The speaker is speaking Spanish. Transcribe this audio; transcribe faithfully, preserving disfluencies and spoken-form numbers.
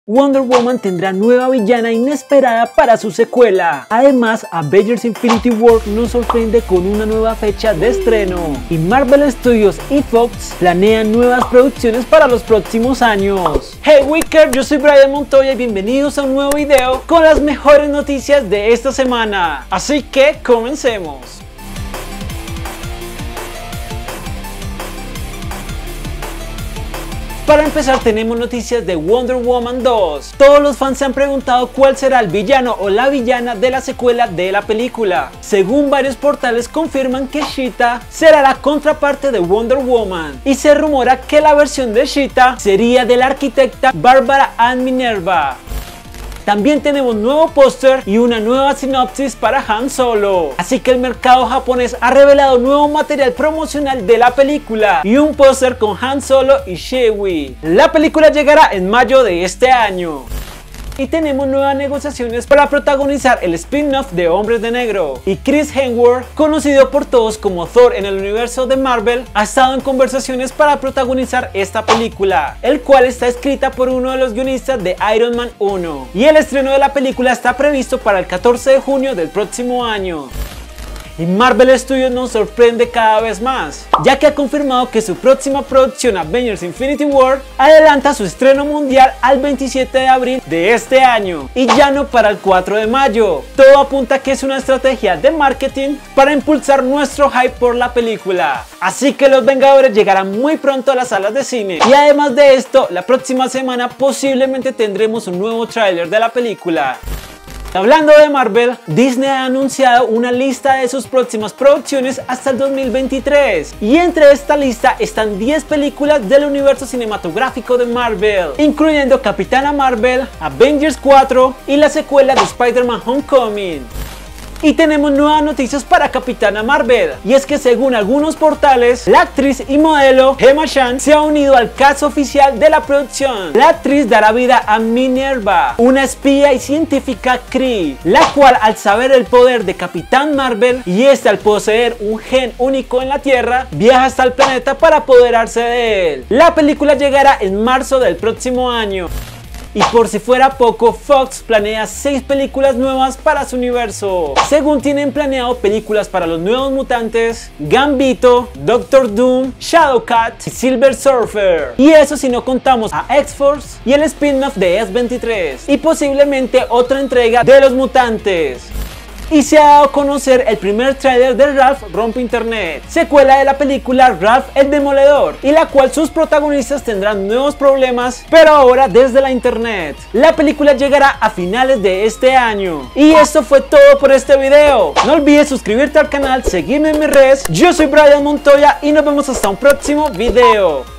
Wonder Woman tendrá nueva villana inesperada para su secuela. Además, Avengers Infinity War nos sorprende con una nueva fecha de estreno. Y Marvel Studios y Fox planean nuevas producciones para los próximos años. Hey Wicker, yo soy Brian Montoya y bienvenidos a un nuevo video con las mejores noticias de esta semana. Así que comencemos. Para empezar, tenemos noticias de Wonder Woman dos. Todos los fans se han preguntado cuál será el villano o la villana de la secuela de la película. Según varios portales confirman que Cheetah será la contraparte de Wonder Woman, y se rumora que la versión de Cheetah sería de la arquitecta Barbara Ann Minerva. También tenemos nuevo póster y una nueva sinopsis para Han Solo. Así que el mercado japonés ha revelado nuevo material promocional de la película y un póster con Han Solo y Chewie. La película llegará en mayo de este año. Y tenemos nuevas negociaciones para protagonizar el spin-off de Hombres de Negro. Y Chris Hemsworth, conocido por todos como Thor en el universo de Marvel, ha estado en conversaciones para protagonizar esta película, el cual está escrita por uno de los guionistas de Iron Man uno. Y el estreno de la película está previsto para el catorce de junio del próximo año. Y Marvel Studios nos sorprende cada vez más, ya que ha confirmado que su próxima producción Avengers Infinity War adelanta su estreno mundial al veintisiete de abril de este año y ya no para el cuatro de mayo. Todo apunta a que es una estrategia de marketing para impulsar nuestro hype por la película. Así que Los Vengadores llegarán muy pronto a las salas de cine. Y además de esto, la próxima semana posiblemente tendremos un nuevo tráiler de la película. Hablando de Marvel, Disney ha anunciado una lista de sus próximas producciones hasta el dos mil veintitrés, y entre esta lista están diez películas del universo cinematográfico de Marvel, incluyendo Capitana Marvel, Avengers cuatro y la secuela de Spider-Man Homecoming. Y tenemos nuevas noticias para Capitana Marvel, y es que según algunos portales, la actriz y modelo Gemma Chan se ha unido al cast oficial de la producción. La actriz dará vida a Minerva, una espía y científica Kree, la cual, al saber el poder de Capitán Marvel y este al poseer un gen único en la Tierra, viaja hasta el planeta para apoderarse de él. La película llegará en marzo del próximo año. Y por si fuera poco, Fox planea seis películas nuevas para su universo. Según tienen planeado películas para los Nuevos Mutantes, Gambito, Doctor Doom, Shadowcat y Silver Surfer. Y eso si no contamos a X-Force y el spin-off de S veintitrés. Y posiblemente otra entrega de los Mutantes. Y se ha dado a conocer el primer tráiler de Ralph Rompe Internet, secuela de la película Ralph el Demoledor, y la cual sus protagonistas tendrán nuevos problemas, pero ahora desde la internet. La película llegará a finales de este año. Y esto fue todo por este video. No olvides suscribirte al canal, seguirme en mis redes. Yo soy Brian Montoya y nos vemos hasta un próximo video.